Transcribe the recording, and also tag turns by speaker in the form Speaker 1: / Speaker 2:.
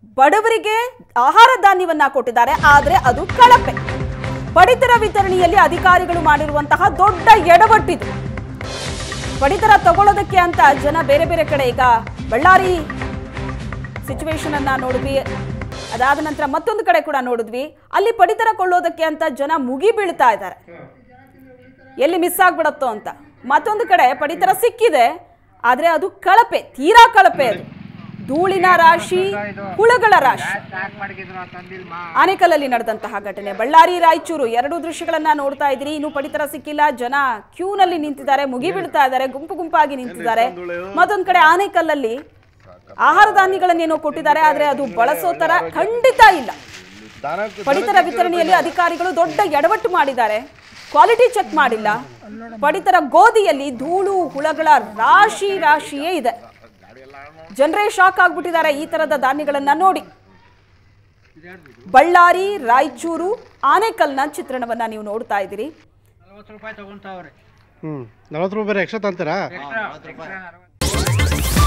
Speaker 1: ಬಡವರಿಗೆ ಆಹಾರ ಧಾನ್ಯವನ್ನ ಕೊಟ್ಟಿದ್ದಾರೆ, ಆದರೆ ಅದು ಕಳಪೆ. ಪಡಿತರ ವಿತರಣೆಯಲ್ಲಿ ಅಧಿಕಾರಿಗಳು ಮಾಡಿರುವಂತಹ ದೊಡ್ಡ ಎಡವಟ್ಟಿದು. ಪಡಿತರ ತಗೊಳ್ಳೋದಕ್ಕೆ ಅಂತ ಜನ ಬೇರೆ ಬೇರೆ ಕಡೆ, ಈಗ ಬಳ್ಳಾರಿ ಸಿಚುವೇಶನ್ ಅನ್ನ ನೋಡಿದ್ವಿ, ಅದಾದ ನಂತರ ಮತ್ತೊಂದು ಕಡೆ ಕೂಡ ನೋಡಿದ್ವಿ. ಅಲ್ಲಿ ಪಡಿತರ ಕೊಳ್ಳೋದಕ್ಕೆ ಅಂತ ಜನ ಮುಗಿ ಬೀಳ್ತಾ ಇದ್ದಾರೆ, ಎಲ್ಲಿ ಮಿಸ್ ಆಗ್ಬಿಡತ್ತೋ ಅಂತ. ಮತ್ತೊಂದು ಕಡೆ ಪಡಿತರ ಸಿಕ್ಕಿದೆ, ಆದರೆ ಅದು ಕಳಪೆ, ತೀರಾ ಕಳಪೆ. ಅದು ಧೂಳಿನ ರಾಶಿ, ಹುಳುಗಳ ರಾಶಿ. ಆನೇಕಲ್ಲಲ್ಲಿ ನಡೆದಂತಹ ಘಟನೆ. ಬಳ್ಳಾರಿ ರಾಯಚೂರು ಎರಡು ದೃಶ್ಯಗಳನ್ನ ನೋಡ್ತಾ ಇದ್ದೀರಿ. ಇನ್ನು ಪಡಿತರ ಸಿಕ್ಕಿಲ್ಲ, ಜನ ಕ್ಯೂನಲ್ಲಿ ನಿಂತಿದ್ದಾರೆ, ಮುಗಿ ಬೀಳ್ತಾ ಇದ್ದಾರೆ, ಗುಂಪು ಗುಂಪಾಗಿ ನಿಂತಿದ್ದಾರೆ. ಮತ್ತೊಂದು ಕಡೆ ಆನೇಕಲ್ಲಲ್ಲಿ ಆಹಾರ ಧಾನ್ಯಗಳನ್ನೇನೋ ಕೊಟ್ಟಿದ್ದಾರೆ, ಆದರೆ ಅದು ಬಳಸೋ ತರ ಖಂಡಿತ ಇಲ್ಲ. ಪಡಿತರ ವಿತರಣೆಯಲ್ಲಿ ಅಧಿಕಾರಿಗಳು ದೊಡ್ಡ ಎಡವಟ್ಟು ಮಾಡಿದ್ದಾರೆ, ಕ್ವಾಲಿಟಿ ಚೆಕ್ ಮಾಡಿಲ್ಲ. ಪಡಿತರ ಗೋಧಿಯಲ್ಲಿ ಧೂಳು ಹುಳಗಳ ರಾಶಿಯೇ ಇದೆ. ಜನರೇ ಶಾಕ್ ಆಗ್ಬಿಟ್ಟಿದ್ದಾರೆ ಈ ತರದ ಧಾನ್ಯಗಳನ್ನ ನೋಡಿ. ಬಳ್ಳಾರಿ, ರಾಯಚೂರು, ಆನೇಕಲ್ನ ಚಿತ್ರಣವನ್ನ ನೀವು ನೋಡ್ತಾ ಇದ್ದೀರಿ.
Speaker 2: 40 ರೂಪಾಯಿ ಎಕ್ಸ್ಟ್ರಾ ತಂತೀರಾ?